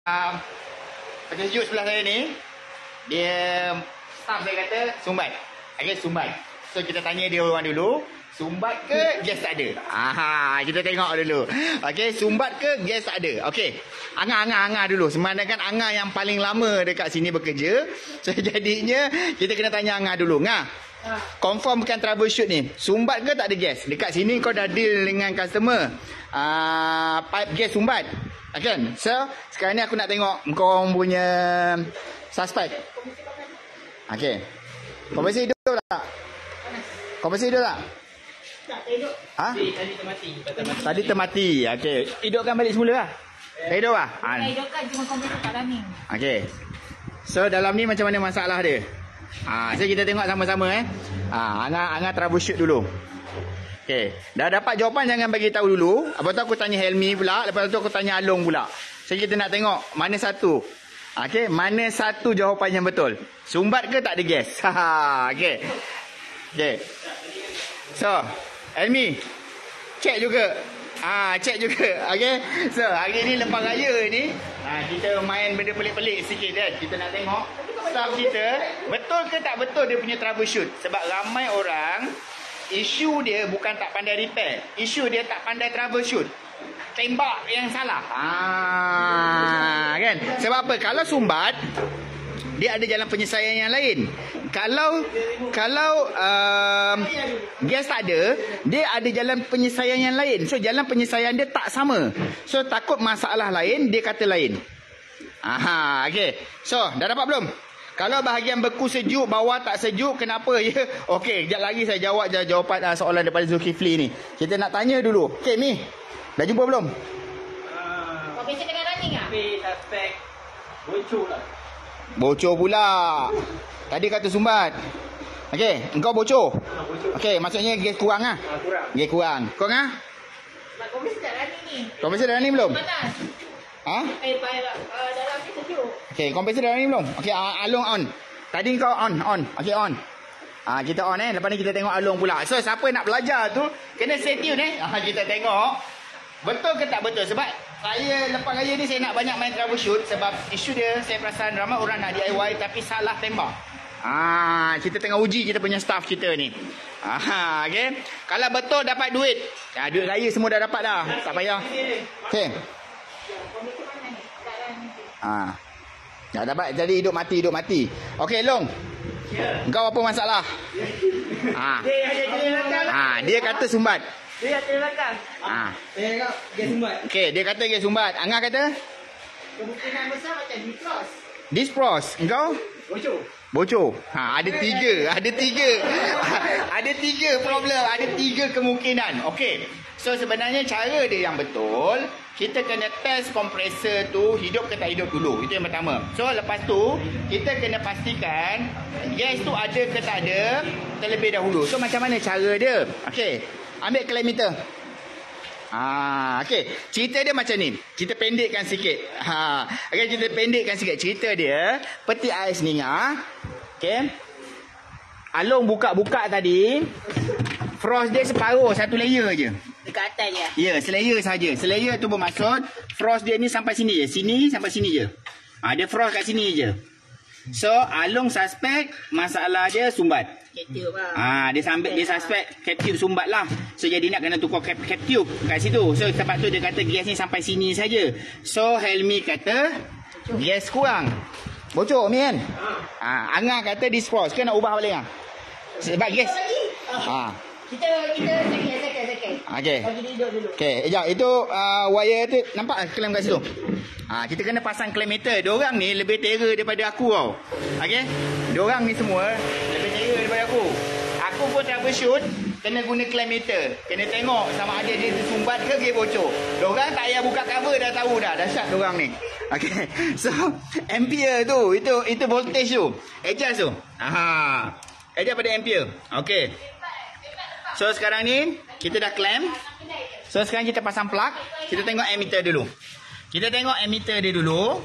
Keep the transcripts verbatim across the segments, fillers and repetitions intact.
Petunjuk sebelah saya ni, dia staff dia kata sumbat. Okey, sumbat. So kita tanya dia orang dulu, sumbat ke gas tak ada? Aha, kita tengok dulu. Okey, sumbat ke gas tak ada? Okey. Angah angah angah dulu. Semandangkan Angah yang paling lama dekat sini bekerja. So jadinya kita kena tanya Angah dulu. Ngah, confirm bukan troubleshoot ni. Sumbat ke tak ada gas? Dekat sini kau dah deal dengan customer. Uh, pipe gas sumbat. Kan? So, sekarang ni aku nak tengok kau punya suspek. Okey. Kompresi hidup tak? Kompresi hidup tak? Tak, tak hidup. Ha? Tadi termati. Tadi termati. Okey. Hidupkan balik semula lah. Tak hidup lah? Ha. Tak hidupkan, cuma kompresi tak running. Okey. So, dalam ni macam mana masalah dia? Ha, so kita tengok sama-sama eh. Ha, Angah, Angah troubleshoot dulu. Okey, dah dapat jawapan jangan bagi tahu dulu. Lepas tu aku tanya Helmi pula, lepas tu aku tanya Along pula. So kita nak tengok mana satu. Okey, mana satu jawapan yang betul? Sumbat ke tak ada gas? Ha, okey. Okey. So, Helmi, cek juga. Ah, cek juga. Okey. So, hari ni lepas raya ni, ha, kita main benda pelik-pelik sikit kan. Kita nak tengok staff kita betul ke tak betul dia punya troubleshoot. Sebab ramai orang isu dia bukan tak pandai repair. Isu dia tak pandai troubleshoot. Tembak yang salah. Ah, kan? Sebab apa? Kalau sumbat, dia ada jalan penyelesaian yang lain. Kalau kalau um, gas tak ada, dia ada jalan penyelesaian yang lain. So jalan penyelesaian dia tak sama. So takut masalah lain, dia kata lain. Aha, okey. So, dah dapat belum? Kalau bahagian beku sejuk, bawah tak sejuk, kenapa ya? Okey, sekejap lagi saya jawab jawapan uh, soalan daripada Zulkifli ni. Kita nak tanya dulu. Okey, Mi. Dah jumpa belum? Uh, Kompresi tengah running ah? Tapi suspek bocor lah. Bocor pula. Tadi kata sumbat. Okey, engkau bocor. Ha, bocor. Okey, maksudnya gas kurang ah. Ha, kurang. Gas kurang. Kau ngah? Sebab kompresi tak running ni. Kompresi dah running belum? Panas. Ha? Eh, uh, dalam ni sejuk. Okey, kompresi dah running belum? Okey, uh, Along on. Tadi kau on, on. Okey, on. Ah, kita on eh. Lepas ni kita tengok Along pula. So, siapa nak belajar tu, kena stay tune eh. Ah, kita tengok betul ke tak betul. Sebab saya lepas raya ni saya nak banyak main troubleshoot. Sebab isu dia, saya perasan ramai orang nak D I Y tapi salah tembak. Ah, kita tengah uji kita punya staff kita ni. Ah, okey. Kalau betul dapat duit. Ah, duit raya semua dah dapat dah. Tak payah. Okey. Ah. Dah dapat jadi hidup mati hidup mati. Okey, Long. Ya. Kau apa masalah? Ah. Dia ada jenis belakang. Ah, dia kata sumbat. Dia ada belakang. Ah. Saya cakap dia sumbat. Okey, dia kata dia sumbat. Angah kata Kemungkinan besar macam defrost. dispros. Engkau? Bocor. Bocor. Ha, ada tiga, ada tiga. Ada tiga problem, ada tiga kemungkinan. Okey. So sebenarnya cara dia yang betul, kita kena test kompresor tu hidup ke tak hidup dulu. Itu yang pertama. So lepas tu kita kena pastikan gas tu ada ke tak ada terlebih dahulu. So macam mana cara dia? Okey. Ambil klem meter. Ah, okey. Cerita dia macam ni. Kita pendekkan sikit. Ha, okey, kita pendekkan sikit cerita dia. Peti ais ni ah. Okey. Along buka-buka tadi. Frost dia separuh, satu layer je. Dekat atas je. Ya, selayer saja. Selayer tu bermaksud frost dia ni sampai sini je. Sini sampai sini je. Ah, dia frost kat sini je. So, Along suspek masalah dia sumbat. Ketube lah. Ah, dia sambil dia suspek ketube sumbat lah. So jadi nak kena tukar ketube kat situ. So sebab tu dia kata gas ni sampai sini saja. So Helmi kata gas kurang. Bocor Mi kan? Ah, Angah kata dispros. Kena ubah balik ah. Sebab gas. Ah. Kita kita second second second. Okey. Bagi dia hidup dulu. Okey, ejak itu uh, wire tu nampak klem kat situ. Ah, kita kena pasang klem meter. Diorang ni lebih terror daripada aku tau. Okey. Diorang ni semua lebih terror daripada aku. Aku pun troubleshoot kena guna klem meter. Kena tengok sama ada dia tersumbat ke dia bocor. Diorang tak payah buka cover dah tahu dah. Dahsyat diorang ni. Okey. So, ampere tu, itu itu voltage tu. Adjust tu. Aha. Adjust pada ampere. Okey. So sekarang ni kita dah clamp. So sekarang kita pasang plug. Kita tengok ammeter dulu. Kita tengok ammeter dia dulu.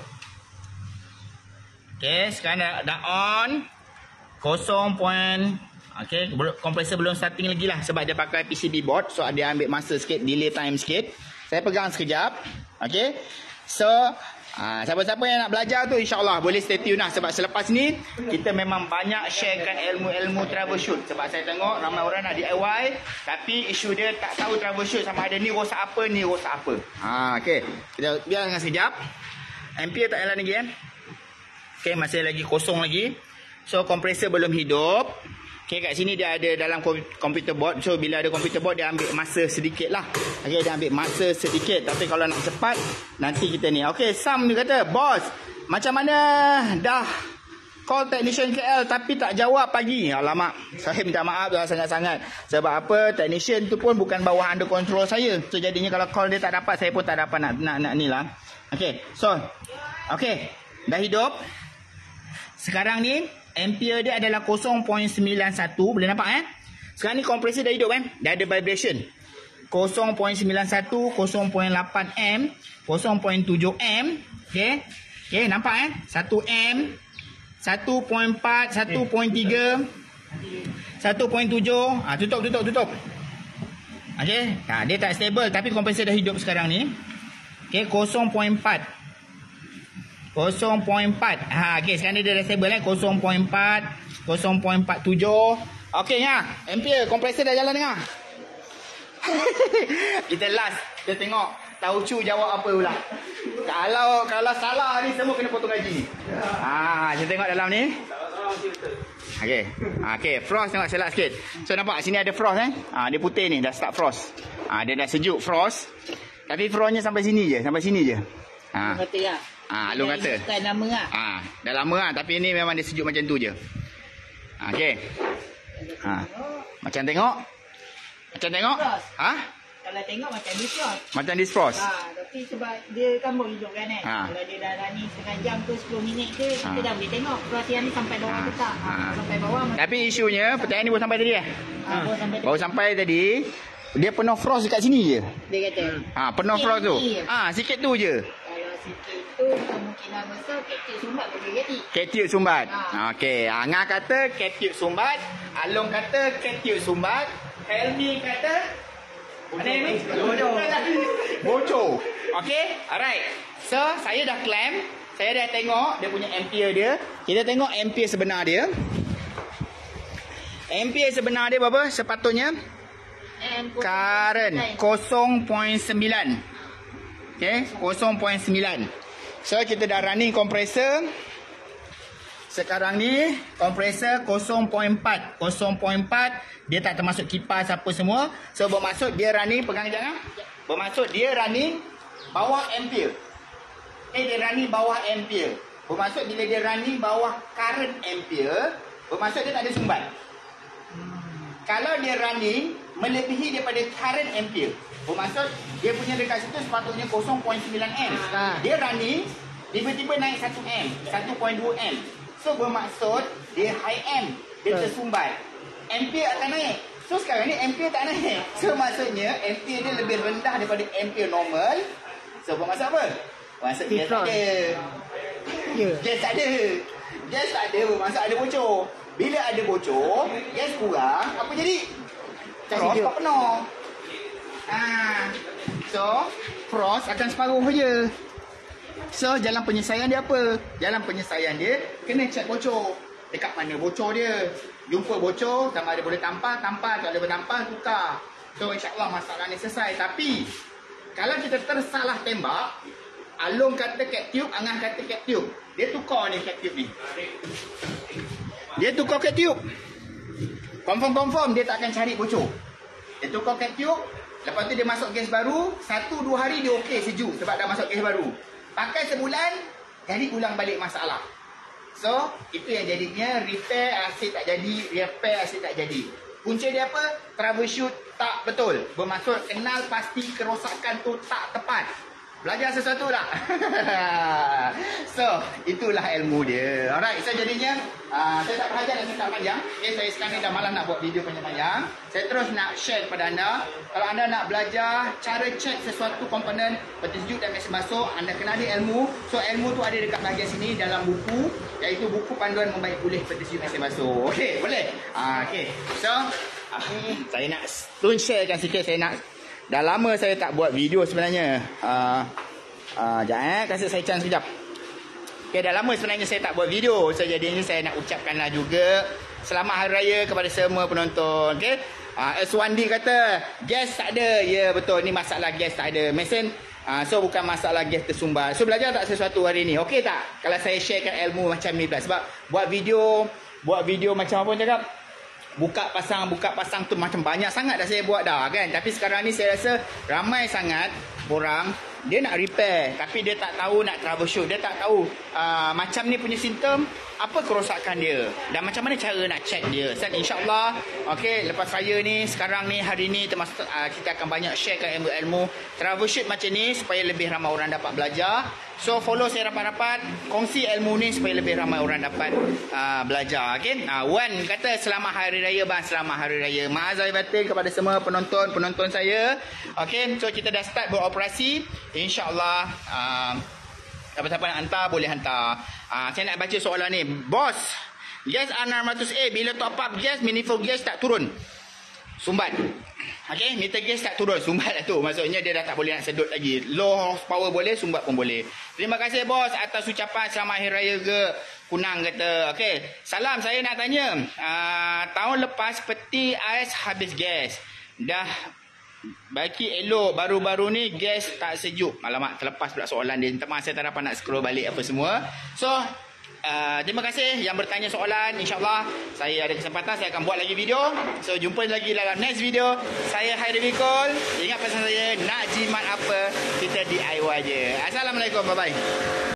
Okay, sekarang dah, dah on. Kosong point. Okay, kompresor belum starting lagi lah. Sebab dia pakai P C B board. So dia ambil masa sikit, delay time sikit. Saya pegang sekejap. Okay. So Ha, siapa-siapa yang nak belajar tu insya-Allah boleh stay tune lah, sebab selepas ni kita memang banyak sharekan ilmu-ilmu troubleshoot. Sebab saya tengok ramai orang nak D I Y tapi isu dia tak tahu troubleshoot sama ada ni rosak apa ni rosak apa. Ha okey. Kita biar dengan sekejap. Ampere tak jalan lagi kan? Okey, masih lagi kosong lagi. So kompresor belum hidup. Okey, kat sini dia ada dalam komputer board. So bila ada komputer board dia ambil masa sedikit lah. Okey, dia ambil masa sedikit. Tapi kalau nak cepat nanti kita ni. Okey, Sam dia kata, "Bos, macam mana dah call technician K L tapi tak jawab pagi?" Alamak, saya minta maaf dah sangat-sangat. Sebab apa? Technician tu pun bukan bawah under control saya. So jadinya kalau call dia tak dapat, saya pun tak dapat nak nak, nak ni lah. Okey, so okey, dah hidup. Sekarang ni ampere dia adalah kosong perpuluhan sembilan satu. Boleh nampak eh? Sekarang ni kompresor dah hidup kan? Dah ada vibration. kosong perpuluhan sembilan satu, kosong perpuluhan lapan ampere, kosong perpuluhan tujuh ampere. Okey. Okey, nampak eh? satu ampere, satu perpuluhan empat, satu perpuluhan tiga, satu perpuluhan tujuh. Ah, tutup tutup tutup. Okey. Ha, dia tak stable tapi kompresor dah hidup sekarang ni. Okey, kosong perpuluhan empat. kosong perpuluhan empat. Ha, okey, sekarang ni dia dah stable eh. kosong perpuluhan empat, kosong perpuluhan empat tujuh. Okey ya. Ampere kompresor dah jalan dengar. Kita last, kita tengok tahu cu jawab apa pula. Kalau kalau salah ni semua kena potong gaji. Ha, kita tengok dalam ni. Okey. Okey, frost tengok selak sikit. So nampak sini ada frost eh. Ha, dia putih ni dah start frost. Ha, dia dah sejuk frost. Tapi frostnya sampai sini je, sampai sini je. Ha. Kata ya. Ah, Alung kata. Bukan nama lah. Ah, dah lama lah tapi ni memang dia sejuk macam tu je. Ah, okey. Ha. Macam tengok? Macam tengok? Ha? Kalau tengok macam defrost. Macam defrost. Ha, tapi sebab dia kan baru hidup kan eh. Ha. Kalau dia dah running setengah jam ke sepuluh minit ke, kita Ha. dah boleh tengok frost yang ni sampai bawah Ha. ke tak. Ha. Ha. Sampai bawah. Tapi isunya pertanyaan ni baru sampai tadi eh? Ha, baru sampai Baru sampai tadi. Dia penuh frost dekat sini je. dia kata. Ha, penuh Sikit frost tu. ni. Ah, ha, sikit tu je. Kalau sikit tu kemungkinan besar kekik sumbat boleh jadi. Ketiuk sumbat. Ha. Okey, Angah kata ketiuk sumbat, Along kata ketiuk sumbat, Helmi kata mana ni? Bocor. Bocor. Okey, alright. So, saya dah clamp, saya dah tengok dia punya ampere dia. Kita tengok ampere sebenar dia. Ampere sebenar dia berapa sepatutnya? And Current kosong perpuluhan sembilan. Okey, kosong perpuluhan sembilan. So kita dah running kompresor. Sekarang ni kompresor kosong perpuluhan empat. kosong perpuluhan empat dia tak termasuk kipas apa semua. So bermaksud dia running, pegang jangan. Bermaksud dia running bawah ampere. Eh dia running bawah ampere. Bermaksud bila dia running bawah current ampere, bermaksud dia tak ada sumbat. Kalau dia running melebihi daripada current ampere, bermaksud dia punya dekat situ sepatutnya kosong perpuluhan sembilan ampere. Ha. Dia running tiba-tiba naik satu ampere, satu perpuluhan dua ampere. So bermaksud dia high amp, dia tersumbat. Ampere akan naik. So sekarang ni ampere tak naik. So maksudnya ampere dia lebih rendah daripada ampere normal. So bermaksud apa? Maksud gas tak ada. Ya. Gas tak ada. Gas tak ada bermaksud ada bocor. Bila ada bocor, gas kurang, apa jadi? Frost tak penuh. Ah, so frost akan separuh je. So jalan penyelesaian dia apa? Jalan penyelesaian dia kena check bocor. Dekat mana bocor dia? Jumpa bocor, sama ada boleh tampal, tampal, tak boleh tampal, tukar. So insya-Allah masalah ni selesai. Tapi kalau kita tersalah tembak, Along kata cat tube, Angah kata cat tube. Dia tukar ni cat tube ni. Dia tukar cat tube. Confirm-confirm dia tak akan cari bocor. Dia tukar cat tube, lepas tu dia masuk gas baru, satu dua hari dia okey sejuk sebab dah masuk gas baru. Pakai sebulan, jadi ulang balik masalah. So, itu yang jadinya repair asyik tak jadi, repair asyik tak jadi. Punca dia apa? Troubleshoot tak betul. Bermaksud kenal pasti kerosakan tu tak tepat. Belajar sesuatu tak? So, itulah ilmu dia. Alright, so jadinya uh, saya tak belajar dan saya tak panjang. Okay, saya sekarang ni dah malas nak buat video panjang-panjang. Saya terus nak share kepada anda. Kalau anda nak belajar cara cek sesuatu komponen peti sejuk dan mesin basuh, anda kena ada ilmu. So, ilmu tu ada dekat bahagian sini dalam buku, iaitu buku panduan membaik pulih peti sejuk mesin basuh. Okay, boleh? Uh, okay, so uh, saya nak tun sharekan sikit. Saya nak Dah lama saya tak buat video sebenarnya. Uh, Uh, sekejap eh. Kasih saya chance sekejap. Okay, dah lama sebenarnya saya tak buat video. So, jadinya saya nak ucapkanlah juga selamat Hari Raya kepada semua penonton. Okay. Uh, S one D kata, gas tak ada. Ya, yeah, betul. Ni masalah gas tak ada. Mesin, uh, so bukan masalah gas tersumbat. So, belajar tak sesuatu hari ni? Okey tak? Kalau saya sharekan ilmu macam ni pula. Sebab buat video, buat video macam apa cakap? Buka pasang, buka pasang tu macam banyak sangat dah saya buat dah kan. Tapi sekarang ni saya rasa ramai sangat orang dia nak repair tapi dia tak tahu nak troubleshoot. Dia tak tahu uh, macam ni punya simptom, apa kerosakan dia dan macam mana cara nak check dia. So, insyaAllah, okay, lepas saya ni, sekarang ni, hari ni termasuk uh, kita akan banyak sharekan ilmu-ilmu troubleshoot macam ni supaya lebih ramai orang dapat belajar. So, follow saya rapat-rapat, kongsi ilmu ni supaya lebih ramai orang dapat uh, belajar. Okay? Uh, Wan kata, selamat Hari Raya bang, selamat Hari Raya. Maaf saya batin kepada semua penonton-penonton saya. Okay, so kita dah start beroperasi. InsyaAllah, uh, apa-apa nak hantar, boleh hantar. Uh, saya nak baca soalan ni. Bos, gas R enam ratus A, bila top up gas, manifold gas tak turun, sumbat. Okay, meter gas tak turun, sumbat lah tu. Maksudnya dia dah tak boleh nak sedut lagi. Low horsepower boleh, sumbat pun boleh. Terima kasih bos atas ucapan selamat Hari Raya ke Kunang kata. Okay, salam, saya nak tanya. Uh, tahun lepas peti ais habis gas. Dah bagi elok, baru-baru ni gas tak sejuk. Alamak, terlepas pula soalan dia. Minta maaf, saya tak dapat nak scroll balik apa semua. So, uh, terima kasih yang bertanya soalan. InsyaAllah saya ada kesempatan, saya akan buat lagi video. So, jumpa lagi dalam next video. Saya Hairil Bikul. Ingat pesan saya, nak jimat apa, kita D I Y je. Assalamualaikum, bye-bye.